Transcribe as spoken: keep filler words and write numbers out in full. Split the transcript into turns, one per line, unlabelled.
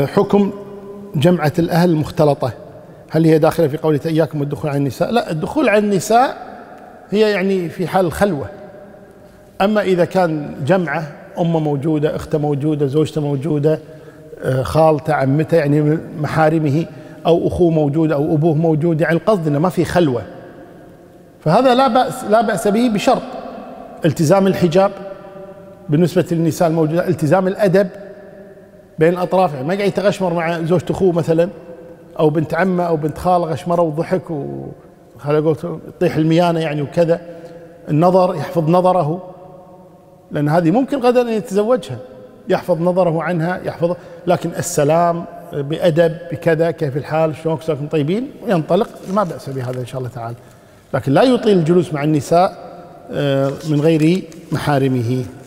حكم جمعة الأهل المختلطة، هل هي داخلة في قوله إياكم والدخول على النساء؟ لا، الدخول على النساء هي يعني في حال الخلوة. أما إذا كان جمعة أمه موجودة، أخته موجودة، زوجته موجودة، خالته، عمته، يعني محارمه، أو أخوه موجود أو أبوه موجود، يعني القصد أنه ما في خلوة، فهذا لا بأس لا بأس به بشرط التزام الحجاب بالنسبة للنساء الموجودة، التزام الأدب بين الأطراف، يعني ما قاعد يتغشمر مع زوجة أخوه مثلا أو بنت عمه أو بنت خاله، غشمره وضحك وخلي قلت يطيح الميانة يعني وكذا. النظر، يحفظ نظره، لأن هذه ممكن غدا أن يتزوجها، يحفظ نظره عنها، يحفظ، لكن السلام بأدب بكذا، كيف الحال، شلونك، ساكن طيبين، وينطلق، ما بأس بهذا إن شاء الله تعالى، لكن لا يطيل الجلوس مع النساء من غير محارمه.